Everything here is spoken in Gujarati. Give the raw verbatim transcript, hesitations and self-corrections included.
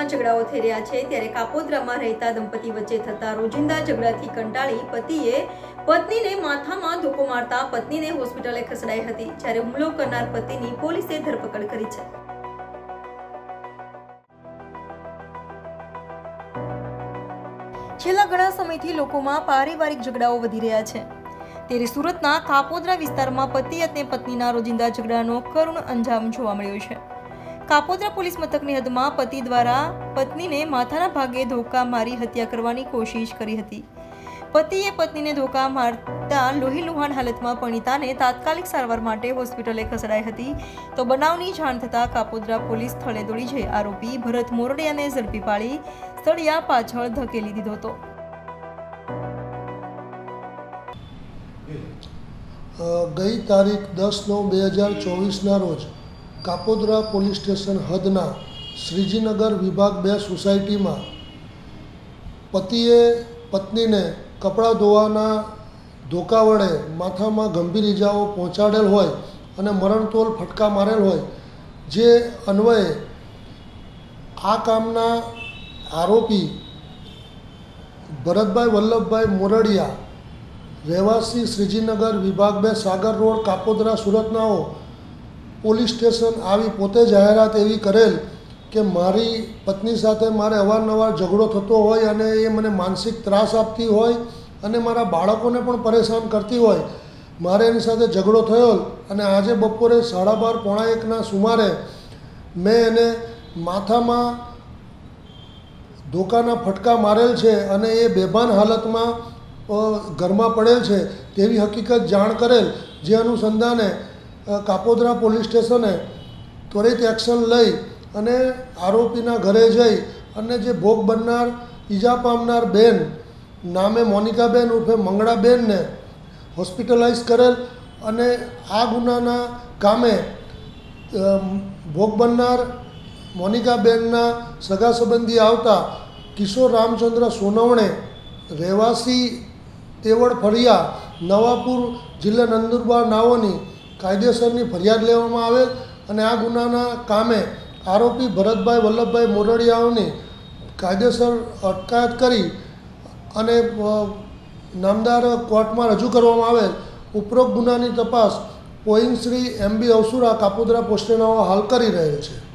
ઝઘડાઓ થઈ રહ્યા છે ત્યારે કાપોદ્રામાં રહેતા દંપતી વચ્ચે થતા રોજિંદા ઝઘડાથી કંટાળી પતિએ પત્નીને માથામાં ધોકો મારતા પત્નીને હોસ્પિટલે ખસેડાઈ હતી, જ્યારે હુમલો કરનાર પતિની પોલીસે ધરપકડ કરી છે। છેલ્લા ઘણા સમયથી લોકોમાં પારિવારિક ઝઘડાઓ વધી રહ્યા છે ત્યારે સુરતના કાપોદ્રા વિસ્તારમાં પતિ અને પત્નીના રોજિંદા ઝઘડાનો કરુણ અંજામ જોવા મળ્યો છે। કાપોદ્રા પોલીસ મથકની હદમાં પતિ દ્વારા પત્નીને માથાના ભાગે ધોકા મારી હત્યા કરવાની કોશિશ કરી હતી। પતિએ પત્નીને ધોકા મારતા લોહી લુહાણ હાલતમાં પરિણીતાને તાત્કાલિક સારવાર માટે હોસ્પિટલે ખસેડાઈ હતી તો બનાવની જાણ થતાં કાપોદ્રા પોલીસ સ્થળે દોડી જઈ આરોપી ભરત મોરડિયાને ઝડપી પાડી સળિયા પાછળ ધકેલી દીધો હતો। ગઈ તારીખ દસ નવ બે હજાર ચોવીસના રોજ કાપોદ્રા પોલીસ સ્ટેશન હદના શ્રીજીનગર વિભાગ બે સોસાયટીમાં પતિએ પત્નીને કપડાં ધોવાના ધોકા વડે માથામાં ગંભીર ઇજાઓ પહોંચાડેલ હોય અને મરણતોલ ફટકા મારેલ હોય, જે અન્વયે આ કામના આરોપી ભરતભાઈ વલ્લભભાઈ મોરડિયા રહેવાસી શ્રીજીનગર વિભાગ બે સાગર રોડ કાપોદ્રા સુરતનાઓ પોલીસ સ્ટેશન આવી પોતે જાહેરાત એવી કરેલ કે મારી પત્ની સાથે મારે અવારનવાર ઝઘડો થતો હોય અને એ મને માનસિક ત્રાસ આપતી હોય અને મારા બાળકોને પણ પરેશાન કરતી હોય। મારે એની સાથે ઝઘડો થયો અને આજે બપોરે સાડા બાર પોણા એકના સુમારે મેં એને માથામાં ધોકાના ફટકા મારેલ છે અને એ બેભાન હાલતમાં ઘરમાં પડેલ છે તેવી હકીકત જાણ કરેલ, જે અનુસંધાને કાપોદ્રા પોલીસ સ્ટેશને ત્વરિત એક્શન લઈ અને આરોપીના ઘરે જઈ અને જે ભોગ બનનાર ઈજા પામનાર બેન નામે મોનિકાબેન ઉર્ફે મંગળાબેનને હોસ્પિટલાઇઝ કરેલ અને આ ગુનાના કામે ભોગ બનનાર મોનિકાબેનના સગા સંબંધી આવતા કિશોર રામચંદ્ર સોનવણે રહેવાસી તેવડ ફળિયા નવાપુર જિલ્લા નંદુરબાર નાઓની કાયદેસરની ફરિયાદ લેવામાં આવેલ અને આ ગુનાના કામે આરોપી ભરતભાઈ વલ્લભભાઈ મોરડિયાઓની કાયદેસર અટકાયત કરી અને નામદાર કોર્ટમાં રજૂ કરવામાં આવેલ। ઉપરોક્ત ગુનાની તપાસ point Shri M B Avsura Kapodra પોસ્ટેનાઓ હાલ કરી રહેલ છે।